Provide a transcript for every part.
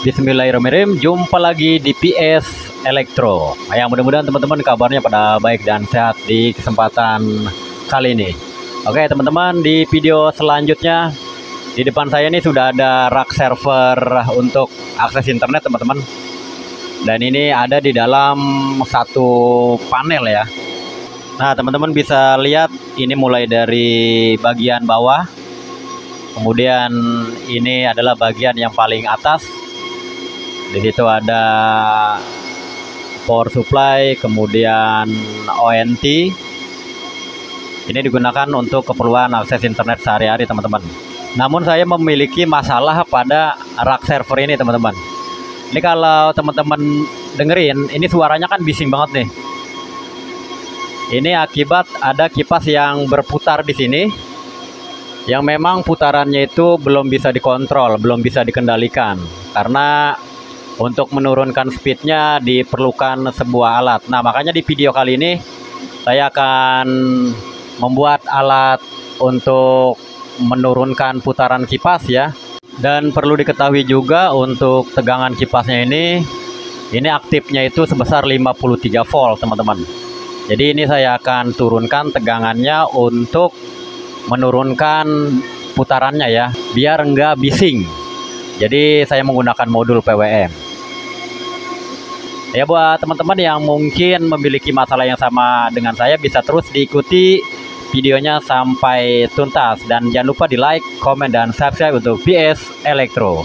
Bismillahirrahmanirrahim. Jumpa lagi di PS Elektro. Yang mudah-mudahan teman-teman kabarnya pada baik dan sehat di kesempatan kali ini. Oke teman-teman, di video selanjutnya di depan saya ini sudah ada rak server untuk akses internet teman-teman. Dan ini ada di dalam satu panel ya. Nah teman-teman bisa lihat ini mulai dari bagian bawah. Kemudian ini adalah bagian yang paling atas. Di situ ada power supply, kemudian ONT. Ini digunakan untuk keperluan akses internet sehari-hari teman-teman. Namun saya memiliki masalah pada rak server ini teman-teman. Ini kalau teman-teman dengerin, ini suaranya kan bising banget nih. Ini akibat ada kipas yang berputar di sini, yang memang putarannya itu belum bisa dikontrol, belum bisa dikendalikan. Karena untuk menurunkan speednya diperlukan sebuah alat. Nah makanya di video kali ini saya akan membuat alat untuk menurunkan putaran kipas ya. Dan perlu diketahui juga untuk tegangan kipasnya ini aktifnya itu sebesar 53 volt teman-teman. Jadi ini saya akan turunkan tegangannya untuk menurunkan putarannya ya, biar enggak bising. Jadi saya menggunakan modul PWM. Ya buat teman-teman yang mungkin memiliki masalah yang sama dengan saya, bisa terus diikuti videonya sampai tuntas. Dan jangan lupa di like, komen, dan subscribe untuk PS Elektro.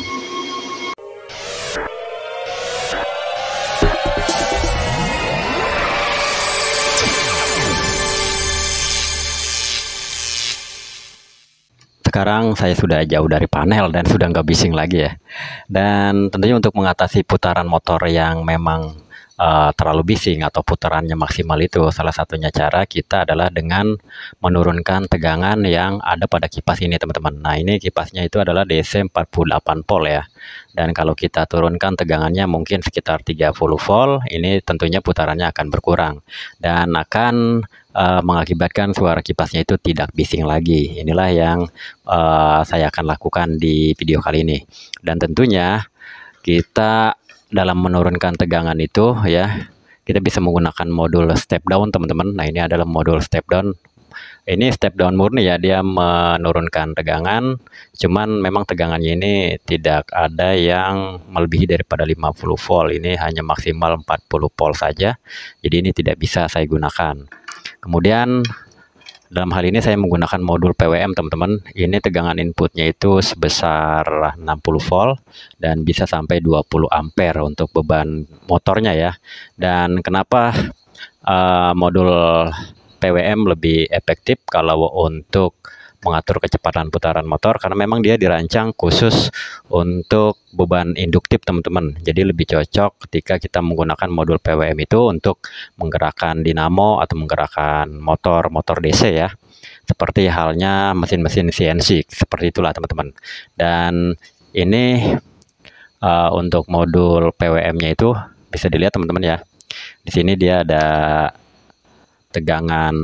Sekarang saya sudah jauh dari panel dan sudah nggak bising lagi ya. Dan tentunya untuk mengatasi putaran motor yang memang terlalu bising atau putarannya maksimal, itu salah satunya cara kita adalah dengan menurunkan tegangan yang ada pada kipas ini teman-teman. Nah ini kipasnya itu adalah DC 48 volt ya. Dan kalau kita turunkan tegangannya mungkin sekitar 30 volt, ini tentunya putarannya akan berkurang dan akan mengakibatkan suara kipasnya itu tidak bising lagi. Inilah yang saya akan lakukan di video kali ini. Dan tentunya kita dalam menurunkan tegangan itu ya, kita bisa menggunakan modul step down teman-teman. Nah ini adalah modul step down. Ini step down murni ya, dia menurunkan tegangan, cuman memang tegangannya ini tidak ada yang melebihi daripada 50 volt. Ini hanya maksimal 40 volt saja. Jadi ini tidak bisa saya gunakan. Kemudian dalam hal ini saya menggunakan modul PWM teman-teman. Ini tegangan inputnya itu sebesar 60 volt dan bisa sampai 20 ampere untuk beban motornya ya. Dan kenapa modul PWM lebih efektif kalau untuk mengatur kecepatan putaran motor? Karena memang dia dirancang khusus untuk beban induktif teman-teman. Jadi lebih cocok ketika kita menggunakan modul PWM itu untuk menggerakkan dinamo atau menggerakkan motor DC ya. Seperti halnya mesin-mesin CNC, seperti itulah teman-teman. Dan ini untuk modul PWM-nya itu bisa dilihat teman-teman ya. Di sini dia ada tegangan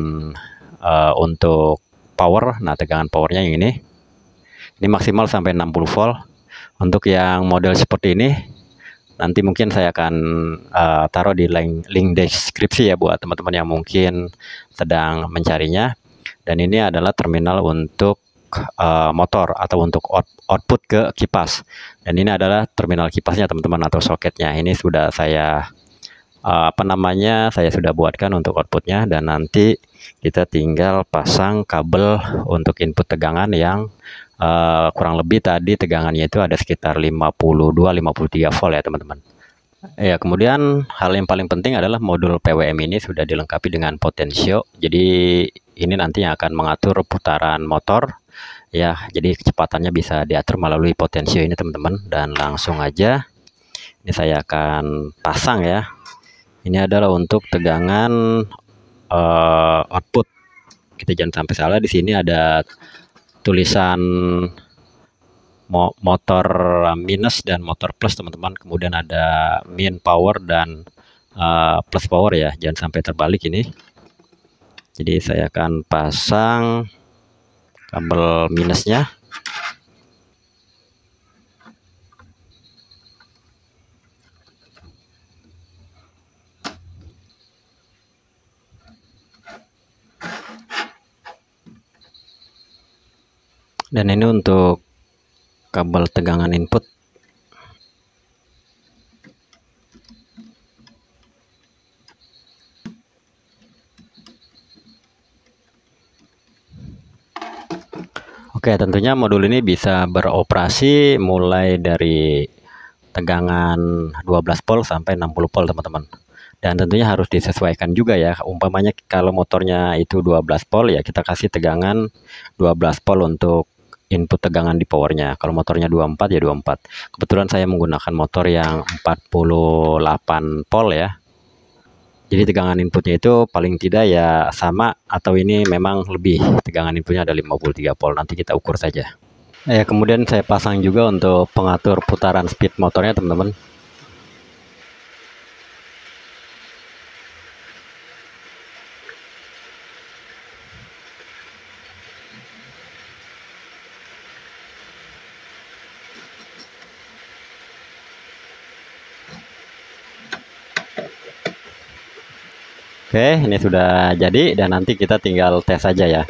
untuk power. Nah tegangan powernya yang ini maksimal sampai 60 volt. Untuk yang model seperti ini nanti mungkin saya akan taruh di link deskripsi ya buat teman-teman yang mungkin sedang mencarinya. Dan ini adalah terminal untuk motor atau untuk output ke kipas. Dan ini adalah terminal kipasnya teman-teman atau soketnya. Ini sudah saya saya sudah buatkan untuk outputnya, dan nanti kita tinggal pasang kabel untuk input tegangan yang kurang lebih tadi tegangannya itu ada sekitar 52-53 volt ya teman-teman. Ya kemudian hal yang paling penting adalah modul PWM ini sudah dilengkapi dengan potensio. Jadi ini nanti yang akan mengatur putaran motor ya. Jadi kecepatannya bisa diatur melalui potensio ini teman-teman. Dan langsung aja ini saya akan pasang ya. Ini adalah untuk tegangan output. Kita jangan sampai salah, di sini ada tulisan motor minus dan motor plus teman-teman. Kemudian ada min power dan plus power ya, jangan sampai terbalik ini. Jadi saya akan pasang kabel minusnya. Dan ini untuk kabel tegangan input. Oke, tentunya modul ini bisa beroperasi mulai dari tegangan 12 volt sampai 60 volt, teman-teman. Dan tentunya harus disesuaikan juga ya. Umpamanya kalau motornya itu 12 volt, ya kita kasih tegangan 12 volt untuk input tegangan di powernya. Kalau motornya 24 ya 24. Kebetulan saya menggunakan motor yang 48 volt ya. Jadi tegangan inputnya itu paling tidak ya sama, atau ini memang lebih, tegangan inputnya ada 53 volt, nanti kita ukur saja. Kemudian saya pasang juga untuk pengatur putaran speed motornya, teman-teman. Oke, ini sudah jadi dan nanti kita tinggal tes saja ya.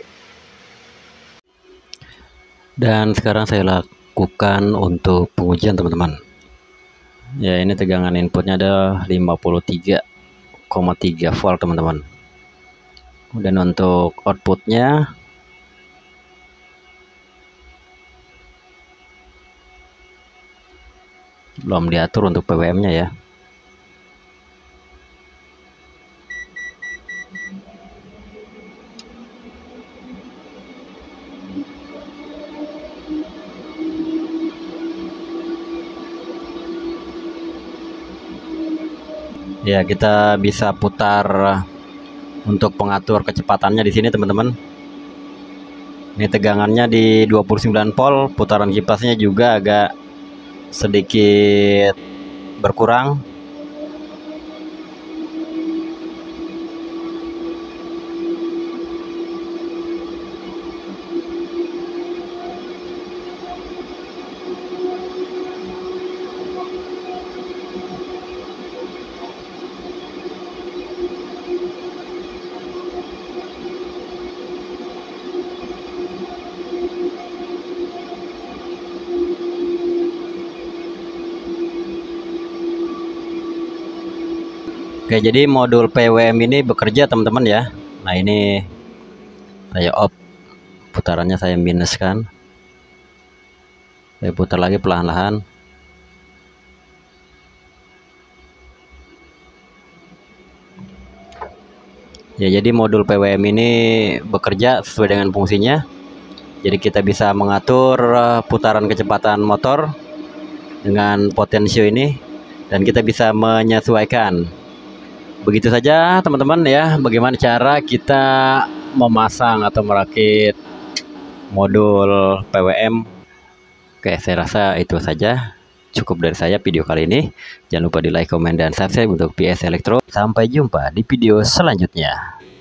Dan sekarang saya lakukan untuk pengujian, teman-teman. Ya, ini tegangan inputnya ada 53,3 volt, teman-teman. Dan untuk outputnya belum diatur untuk PWM-nya ya. Ya, kita bisa putar untuk pengatur kecepatannya di sini, teman-teman. Ini tegangannya di 29 volt, putaran kipasnya juga agak sedikit berkurang. Oke, jadi modul PWM ini bekerja, teman-teman ya. Nah, ini saya off, putarannya saya minuskan. Saya putar lagi perlahan-lahan. Ya, jadi modul PWM ini bekerja sesuai dengan fungsinya. Jadi kita bisa mengatur putaran kecepatan motor dengan potensio ini, dan kita bisa menyesuaikan. Begitu saja, teman-teman ya, bagaimana cara kita memasang atau merakit modul PWM. Oke, saya rasa itu saja. Cukup dari saya video kali ini. Jangan lupa di like, komen, dan subscribe untuk PS Elektro. Sampai jumpa di video selanjutnya.